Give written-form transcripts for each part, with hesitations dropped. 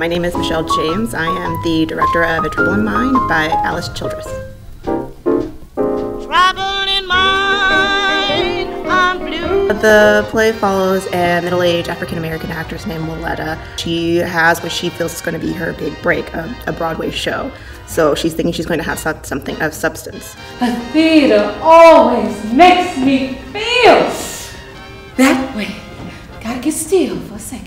My name is Michelle James. I am the director of A Trouble in Mind by Alice Childress. Trouble in mind, I'm blue. The play follows a middle-aged African-American actress named Wiletta. She has what she feels is going to be her big break, a Broadway show. So she's thinking she's going to have something of substance. The theater always makes me feel that way. Gotta get still for a second.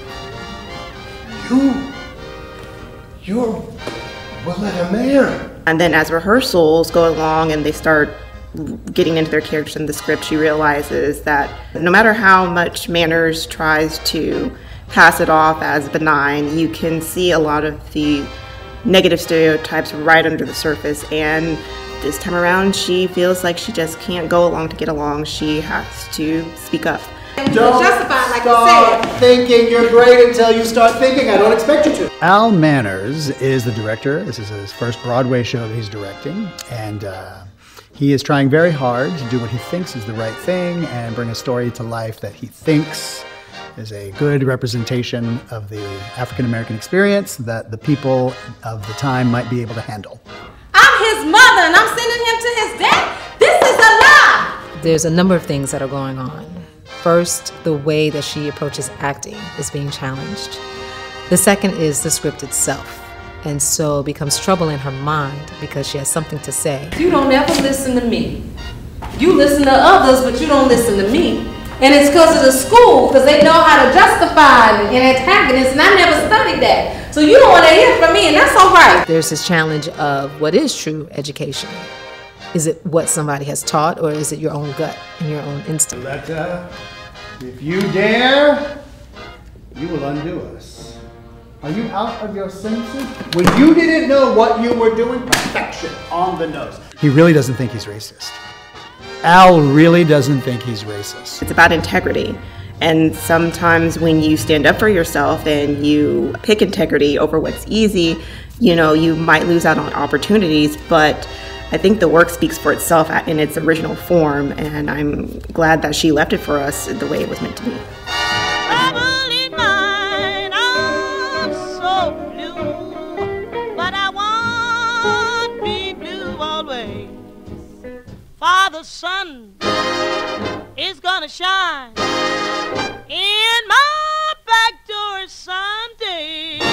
You're Wiletta Mayer. And then as rehearsals go along and they start getting into their characters in the script, she realizes that no matter how much Manners tries to pass it off as benign, you can see a lot of the negative stereotypes right under the surface. And this time around, she feels like she just can't go along to get along. She has to speak up. Don't start thinking you're great until you start thinking. I don't expect you to. Al Manners is the director. This is his first Broadway show that he's directing, and he is trying very hard to do what he thinks is the right thing and bring a story to life that he thinks is a good representation of the African-American experience that the people of the time might be able to handle. I'm his mother and I'm sending him to his death? This is a lie! There's a number of things that are going on. First, the way that she approaches acting is being challenged. The second is the script itself. And so it becomes trouble in her mind because she has something to say. You don't ever listen to me. You listen to others, but you don't listen to me. And it's because of the school, because they know how to justify an antagonist, and I never studied that. So you don't want to hear from me, and that's all right. There's this challenge of what is true education. Is it what somebody has taught, or is it your own gut and your own instinct? Wiletta, if you dare, you will undo us. Are you out of your senses? When you didn't know what you were doing, perfection on the nose. He really doesn't think he's racist. Al really doesn't think he's racist. It's about integrity. And sometimes when you stand up for yourself and you pick integrity over what's easy, you know, you might lose out on opportunities, but I think the work speaks for itself in its original form, and I'm glad that she left it for us the way it was meant to be. Trouble in mind, I'm so blue, but I won't be blue always. For the sun is gonna shine in my back door someday.